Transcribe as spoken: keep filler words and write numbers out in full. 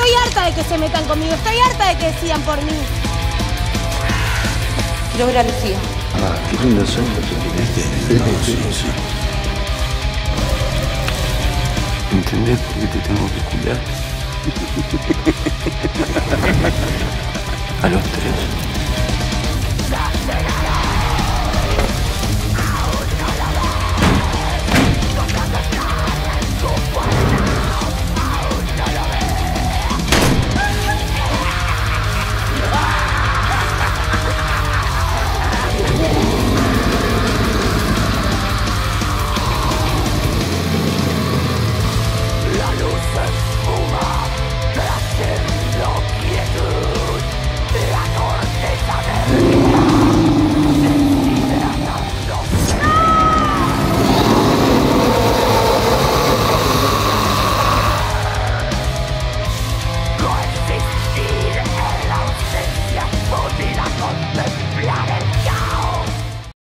Estoy harta de que se metan conmigo, estoy harta de que decidan por mí. Quiero ver a Lucía. Ah, qué lindo sueño que tuviste. Sí, sí, sí. ¿Entendés por qué te tengo que cuidar? A los tres.